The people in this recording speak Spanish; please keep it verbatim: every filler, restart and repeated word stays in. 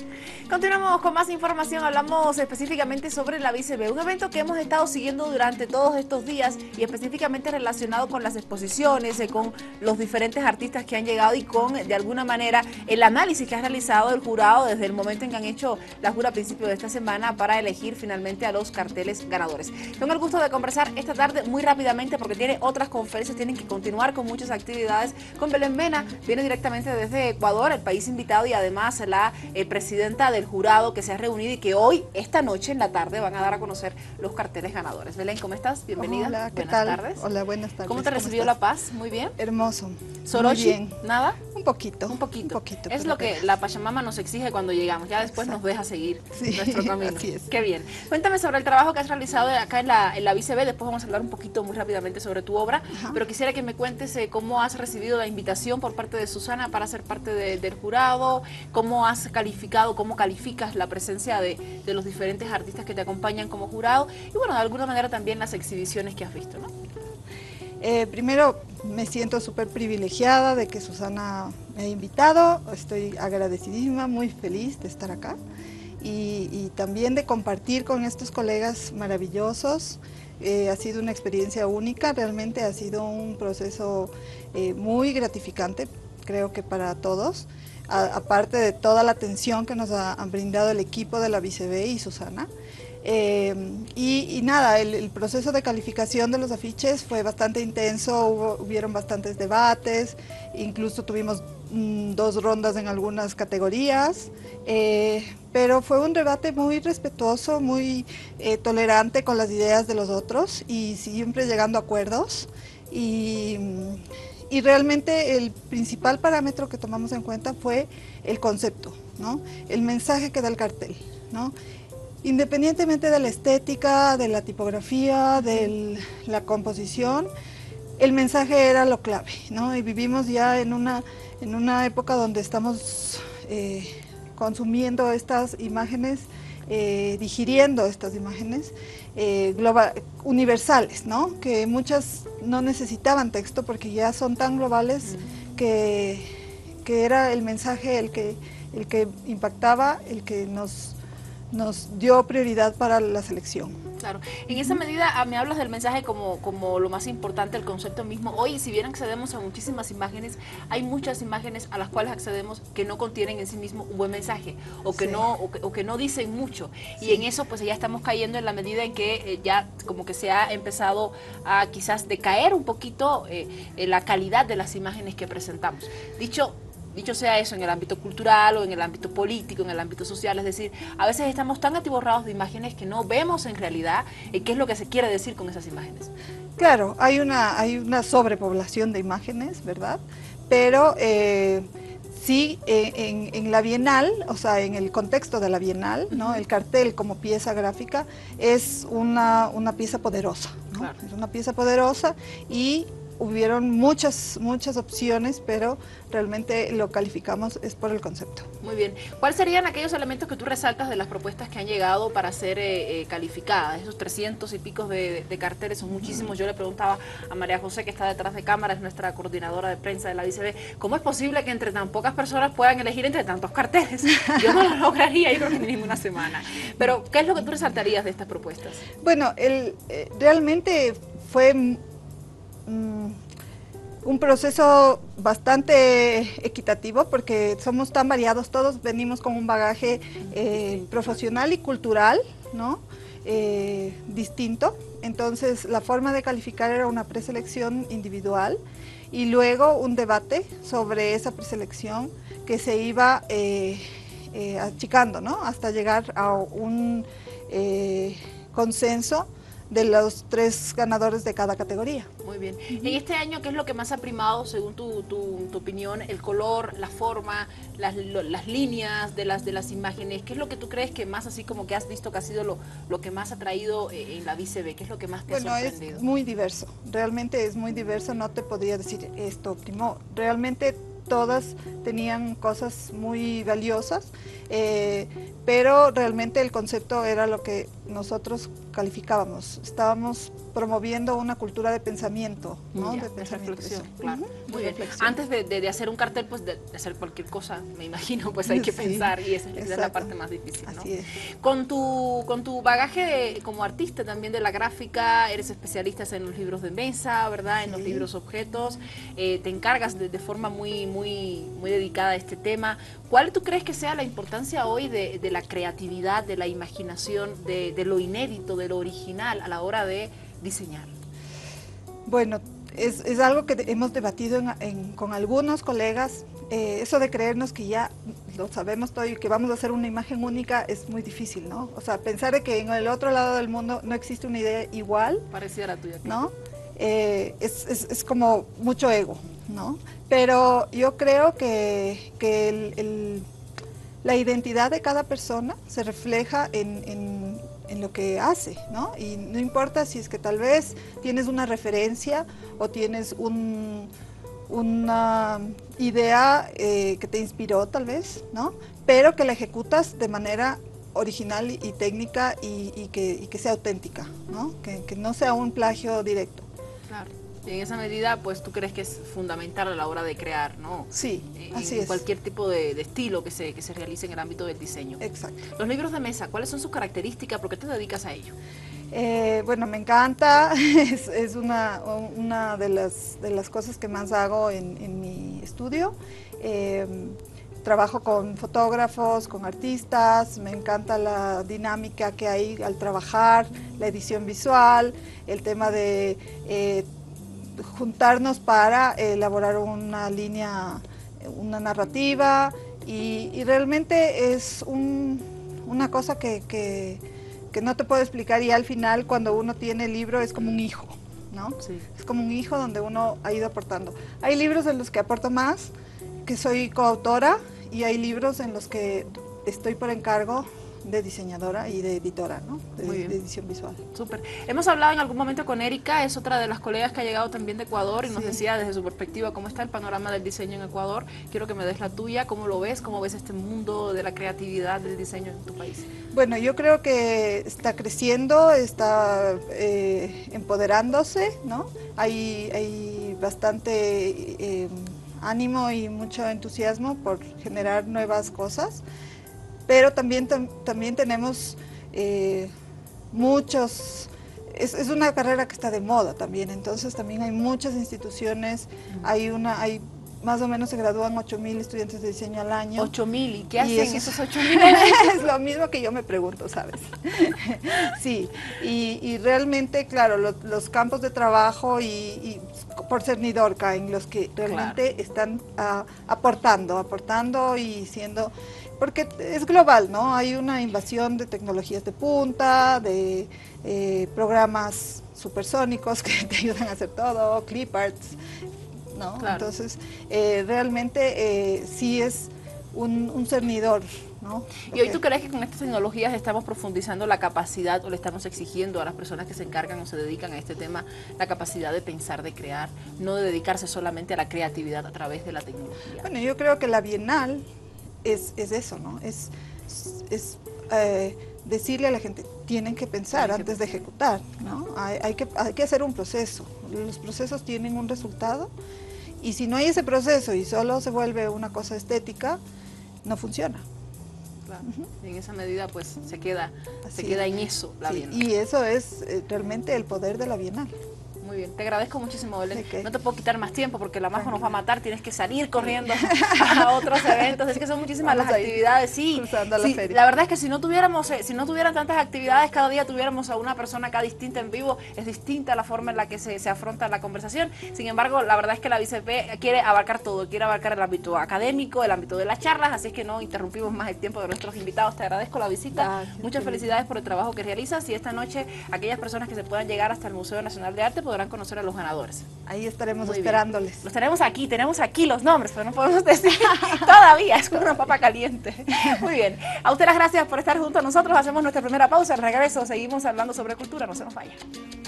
Continuamos con más información, hablamos específicamente sobre la B C B, un evento que hemos estado siguiendo durante todos estos días y específicamente relacionado con las exposiciones, eh, con los diferentes artistas que han llegado y con, de alguna manera, el análisis que ha realizado el jurado desde el momento en que han hecho la jura a principio de esta semana para elegir finalmente a los carteles ganadores. Tengo el gusto de conversar esta tarde muy rápidamente porque tiene otras conferencias, tienen que continuar con muchas actividades con Belén Mena, viene directamente desde Ecuador, el país invitado, y además la eh, presidenta del jurado que se ha reunido y que hoy, esta noche en la tarde, van a dar a conocer los carteles ganadores. Belén, ¿cómo estás? Bienvenida. Hola, ¿qué buenas tal? tardes. Hola, buenas tardes. ¿Cómo te recibió estás? La Paz? Muy bien. Hermoso. ¿Sorochi? Muy bien. ¿Nada? Un poquito. Un poquito. Un poquito. Es lo que apenas. la Pachamama nos exige cuando llegamos. Ya después Exacto. nos deja seguir Sí, nuestro camino. así es. Qué bien. Cuéntame sobre el trabajo que has realizado acá en la, en la B C B. Después vamos a hablar un poquito muy rápidamente sobre tu obra. Ajá. Pero quisiera que me cuentes eh, cómo has recibido la invitación por parte de Susana para ser parte de, del jurado, cómo has calificado, cómo calificas la presencia de, de los diferentes artistas que te acompañan como jurado y, bueno, de alguna manera también las exhibiciones que has visto, ¿no? Eh, primero, me siento súper privilegiada de que Susana me haya invitado. Estoy agradecidísima, muy feliz de estar acá. Y, y también de compartir con estos colegas maravillosos. Eh, ha sido una experiencia única, realmente ha sido un proceso eh, muy gratificante, creo que para todos. A, aparte de toda la atención que nos ha, han brindado el equipo de la B C B y Susana. Eh, y, y nada, el, el proceso de calificación de los afiches fue bastante intenso, hubo, hubieron bastantes debates, incluso tuvimos mm, dos rondas en algunas categorías, eh, pero fue un debate muy respetuoso, muy eh, tolerante con las ideas de los otros y siempre llegando a acuerdos. Y, y realmente el principal parámetro que tomamos en cuenta fue el concepto, ¿no? El mensaje que da el cartel, ¿no? Independientemente de la estética, de la tipografía, de la composición, el mensaje era lo clave, ¿no? Y vivimos ya en una, en una época donde estamos eh, consumiendo estas imágenes, eh, digiriendo estas imágenes eh, global, universales, ¿no? Que muchas no necesitaban texto porque ya son tan globales mm. que, que era el mensaje el que, el que impactaba, el que nos... nos dio prioridad para la selección. Claro, en esa medida me hablas del mensaje como, como lo más importante, el concepto mismo. Hoy, si bien accedemos a muchísimas imágenes, hay muchas imágenes a las cuales accedemos que no contienen en sí mismo un buen mensaje o que, sí. no, o que, o que no dicen mucho. Sí. Y en eso pues ya estamos cayendo en la medida en que eh, ya como que se ha empezado a quizás decaer un poquito eh, eh, la calidad de las imágenes que presentamos. Dicho Dicho sea eso, en el ámbito cultural o en el ámbito político, en el ámbito social, es decir, a veces estamos tan atiborrados de imágenes que no vemos en realidad eh, qué es lo que se quiere decir con esas imágenes. Claro, hay una, hay una sobrepoblación de imágenes, ¿verdad? Pero eh, sí, eh, en, en la Bienal, o sea, en el contexto de la Bienal, ¿no? Uh-huh. El cartel como pieza gráfica es una, una pieza poderosa, ¿no? Claro. Es una pieza poderosa y hubieron muchas, muchas opciones, pero realmente lo calificamos es por el concepto. Muy bien. ¿Cuáles serían aquellos elementos que tú resaltas de las propuestas que han llegado para ser eh, eh, calificadas? Esos trescientos y picos de, de carteles son muchísimos. Yo le preguntaba a María José, que está detrás de cámara, es nuestra coordinadora de prensa de la B C B, ¿cómo es posible que entre tan pocas personas puedan elegir entre tantos carteles? Yo no lo lograría, yo creo que ni ninguna semana. Pero, ¿qué es lo que tú resaltarías de estas propuestas? Bueno, el, eh, realmente fue... un proceso bastante equitativo porque somos tan variados, todos venimos con un bagaje eh, profesional y cultural, ¿no? eh, distinto, entonces la forma de calificar era una preselección individual y luego un debate sobre esa preselección que se iba eh, eh, achicando, ¿no? Hasta llegar a un eh, consenso de los tres ganadores de cada categoría. Muy bien. Uh-huh. En este año, ¿qué es lo que más ha primado, según tu, tu, tu opinión? El color, la forma, las, lo, las líneas de las, de las imágenes. ¿Qué es lo que tú crees que más, así como que has visto que ha sido lo, lo que más ha traído eh, en la B C B? ¿Qué es lo que más te bueno, ha sorprendido? Bueno, es muy diverso. Realmente es muy diverso. No te podría decir esto primó. Realmente todas tenían cosas muy valiosas, eh, pero realmente el concepto era lo que nosotros calificábamos. Estábamos promoviendo una cultura de pensamiento, ¿no? Ya, de pensamiento, reflexión, claro. Uh-huh. Muy bien. Antes de, de, de hacer un cartel, pues de, de hacer cualquier cosa, me imagino, pues hay que sí, pensar y esa, esa es la parte más difícil, ¿no? Así es. Con tu, con tu bagaje de, como artista también de la gráfica, eres especialista en los libros de mesa, ¿verdad? En sí. los libros objetos, eh, te encargas de, de forma muy, muy, muy dedicada a este tema. ¿Cuál tú crees que sea la importancia hoy de, de la creatividad, de la imaginación, de, de lo inédito, de lo original a la hora de diseñar? Bueno, es, es algo que hemos debatido en, en, con algunos colegas. Eh, eso de creernos que ya lo sabemos todo y que vamos a hacer una imagen única es muy difícil, ¿no? O sea, pensar de que en el otro lado del mundo no existe una idea igual. Parecida a la tuya. ¿No? Eh, es, es, es como mucho ego, ¿no? Pero yo creo que, que el, el, la identidad de cada persona se refleja en, en, en lo que hace, ¿no? Y no importa si es que tal vez tienes una referencia o tienes un, una idea eh, que te inspiró tal vez, ¿no? Pero que la ejecutas de manera original y, y técnica y, y, que, y que sea auténtica, ¿no? Que, que no sea un plagio directo. Claro. Y en esa medida, pues, ¿tú crees que es fundamental a la hora de crear, no? Sí, en, así en es. cualquier tipo de, de estilo que se, que se realice en el ámbito del diseño. Exacto. Los libros de mesa, ¿cuáles son sus características? ¿Por qué te dedicas a ello? Eh, bueno, me encanta, es, es una, una de, las, de las cosas que más hago en, en mi estudio. Eh, trabajo con fotógrafos, con artistas, me encanta la dinámica que hay al trabajar, la edición visual, el tema de eh, juntarnos para elaborar una línea, una narrativa y, y realmente es un, una cosa que, que, que no te puedo explicar y al final cuando uno tiene el libro es como un hijo, ¿no? Sí. Es como un hijo donde uno ha ido aportando. Hay libros en los que aporto más, que soy coautora, y hay libros en los que estoy por encargo de diseñadora y de editora, ¿no? De, de edición visual. Súper. Hemos hablado en algún momento con Erika, es otra de las colegas que ha llegado también de Ecuador y sí. nos decía desde su perspectiva cómo está el panorama del diseño en Ecuador. Quiero que me des la tuya, cómo lo ves, cómo ves este mundo de la creatividad del diseño en tu país. Bueno, yo creo que está creciendo, está eh, empoderándose, ¿no? Hay, hay bastante eh, ánimo y mucho entusiasmo por generar nuevas cosas. Pero también, tam, también tenemos eh, muchos, es, es una carrera que está de moda también, entonces también hay muchas instituciones, mm. hay una, hay más o menos se gradúan ocho mil estudiantes de diseño al año. ocho mil, ¿y qué hacen y eso, esos ocho mil? Es lo mismo que yo me pregunto, ¿sabes? Sí, y, y realmente, claro, lo, los campos de trabajo y, y por ser Nidorca en los que realmente claro. están uh, aportando, aportando y siendo... Porque es global, ¿no? Hay una invasión de tecnologías de punta, de eh, programas supersónicos que te ayudan a hacer todo, clip arts, ¿no? Claro. Entonces, eh, realmente eh, sí es un, un cernidor, ¿no? Porque... ¿Y hoy tú crees que con estas tecnologías estamos profundizando la capacidad o le estamos exigiendo a las personas que se encargan o se dedican a este tema la capacidad de pensar, de crear, no de dedicarse solamente a la creatividad a través de la tecnología? Bueno, yo creo que la Bienal Es, es eso, ¿no? Es, es eh, decirle a la gente, tienen que pensar que antes pensar. de ejecutar, ¿no? Hay, hay, que, hay que hacer un proceso, los procesos tienen un resultado y si no hay ese proceso y solo se vuelve una cosa estética, no funciona. Claro. Uh-huh. En esa medida pues se queda, se queda en eso la sí, Bienal. Y eso es eh, realmente el poder de la Bienal. Muy bien, te agradezco muchísimo, Belén. Okay. No te puedo quitar más tiempo porque la Majo nos va a matar, tienes que salir corriendo a otros eventos, es que son muchísimas Vamos las actividades, sí, la, sí feria. La verdad es que si no tuviéramos, eh, si no tuvieran tantas actividades, cada día tuviéramos a una persona acá distinta en vivo, es distinta la forma en la que se, se afronta la conversación. Sin embargo, la verdad es que la B I C P quiere abarcar todo, quiere abarcar el ámbito académico, el ámbito de las charlas, así es que no interrumpimos más el tiempo de nuestros invitados. Te agradezco la visita, Gracias, muchas felicidades por el trabajo que realizas y esta noche aquellas personas que se puedan llegar hasta el Museo Nacional de Arte podrán conocer a los ganadores. Ahí estaremos Muy esperándoles. Bien. Los tenemos aquí, tenemos aquí los nombres, pero no podemos decir todavía, es como una papa caliente. Muy bien, a usted las gracias por estar junto a nosotros, hacemos nuestra primera pausa, al regreso seguimos hablando sobre cultura, no se nos vaya.